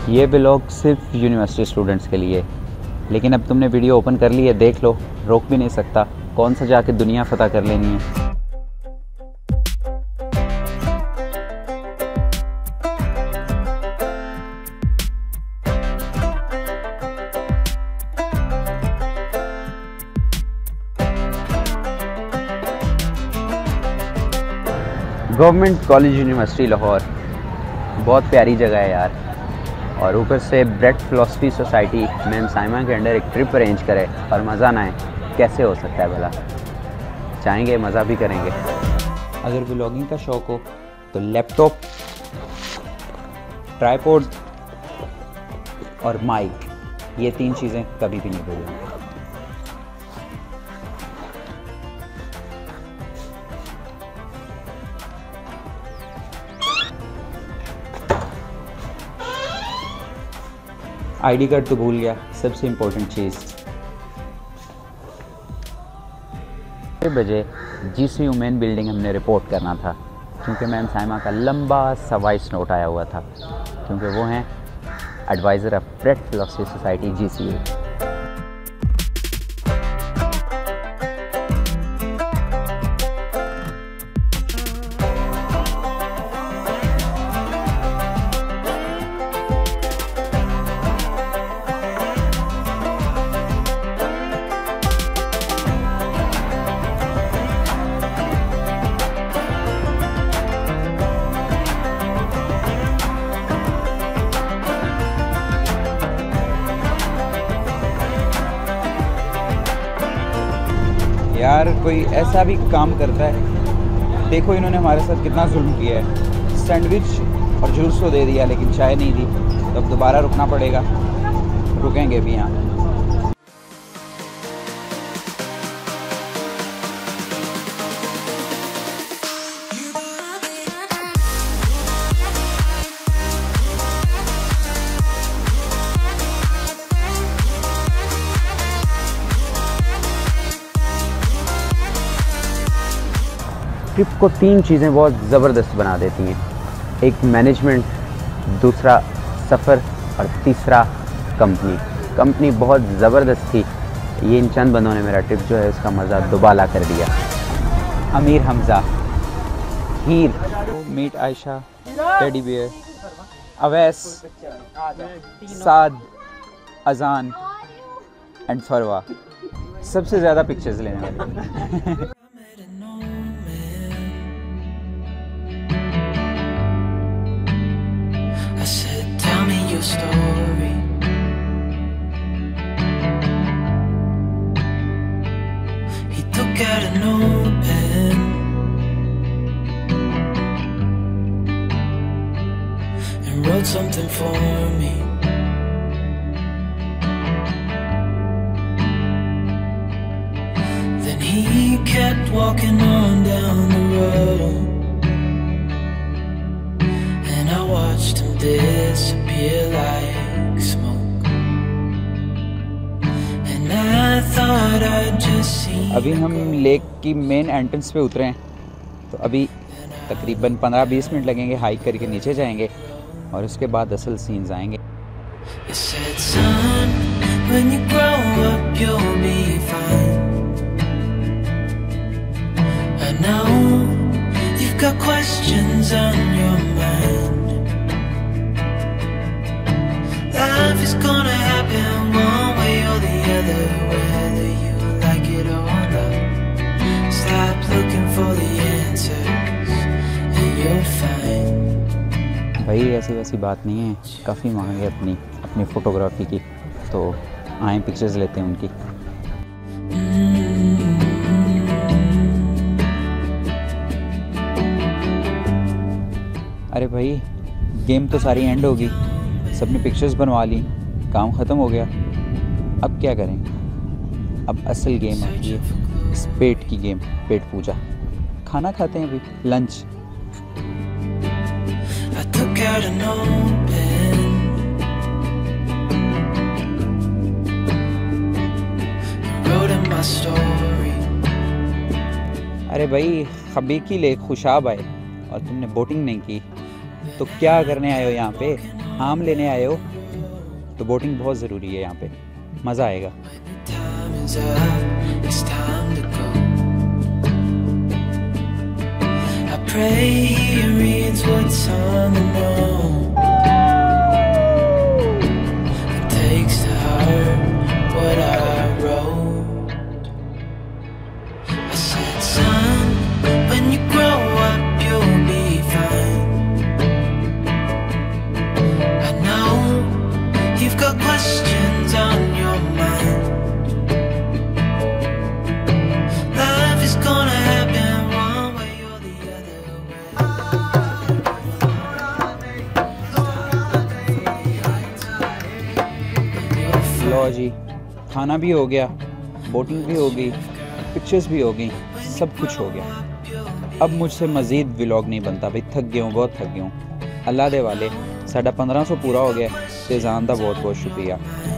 ये ब्लॉग सिर्फ university students के लिए, लेकिन अब तुमने वीडियो ओपन कर ली है, देख लो, रोक भी नहीं सकता। कौन सा जाके दुनिया फतह कर लेनी है। गवर्नमेंट कॉलेज यूनिवर्सिटी लाहौर बहुत प्यारी जगह है यार, और ऊपर से bread philosophy society ma'am Saima के अंडर एक ट्रिप अरेंज करे और मज़ा ना आए, कैसे हो सकता है भला। चाहेंगे, मज़ा भी करेंगे। अगर ब्लॉगिंग का शौक़ हो तो लैपटॉप, ट्राइपॉड और माइक, ये 3 चीज़ें कभी भी नहीं भूलना। आईडी कार्ड तो भूल गया, सबसे इम्पोर्टेंट चीज़। 6 बजे GCU मेन बिल्डिंग हमने रिपोर्ट करना था, क्योंकि मैम साइमा का लंबा सा वॉइस नोट आया हुआ था, क्योंकि वो हैं advisor of bread philosophy society GCU। यार कोई ऐसा भी काम करता है, देखो इन्होंने हमारे साथ कितना जुल्म किया है। सैंडविच और जूस तो दे दिया, लेकिन चाय नहीं दी, तो अब दोबारा रुकना पड़ेगा। रुकेंगे भी यहाँ। ट्रिप को 3 चीज़ें बहुत ज़बरदस्त बना देती हैं। एक मैनेजमेंट, दूसरा सफ़र और तीसरा कंपनी बहुत ज़बरदस्त थी। ये इन चंद बंदों ने मेरा ट्रिप जो है उसका मज़ा दुबाला कर दिया। अमीर हमज़ा, हीर, मीट Ayesha, teddy bear, Awais, Saad, Azan and फरवा, सबसे ज़्यादा पिक्चर्स लेने वाले। Story. He took out a notepad and wrote something for me. Then he kept walking on down the road, and I watched him disappear like smoke. And I thought I'd just seen. अभी हम lake की main entrance पे उतरे हैं, तो अभी तकरीबन 15-20 minute लगेंगे, हाइक करके नीचे जाएंगे और उसके बाद असल सीन्स आएंगे। You said, son, when you grow up you'll be fine. I know you've got questions on your mind. Life is gonna happen one way or the other, whether you like it or not. Stop looking for the answers and you'll find. भाई ऐसी वैसी बात नहीं है, काफ़ी मांग है अपनी फ़ोटोग्राफी की, तो आए पिक्चर्स लेते हैं उनकी। अरे भाई गेम तो सारी एंड होगी, सबने पिक्चर्स बनवा ली, काम ख़त्म हो गया, अब क्या करें। अब असल गेम आती है, इस पेट की गेम, पेट पूजा। खाना खाते हैं अभी, लंच। अरे भाई खबीकी लेक खुशाब आए और तुमने बोटिंग नहीं की, तो क्या करने आए हो यहाँ पे? आम लेने आए हो? तो बोटिंग बहुत ज़रूरी है यहाँ पे, मज़ा आएगा। Time is up, it's time to go. I pray he reads what's on the note and takes to heart what I wrote. I said, son, when you grow up you'll be fine. I know you've got questions on your mind. Life is gonna happen one way or the other. लो जी, खाना भी हो गया, boating भी हो गई, pictures भी हो गई, सब कुछ हो गया। अब मुझसे मज़ीद व्लॉग नहीं बनता भाई, थक गया हूँ, बहुत थक गया हूँ। अल्लाह दे वाले साढ़ा 1500 पूरा हो गया। ते जान दा बहुत बहुत शुक्रिया।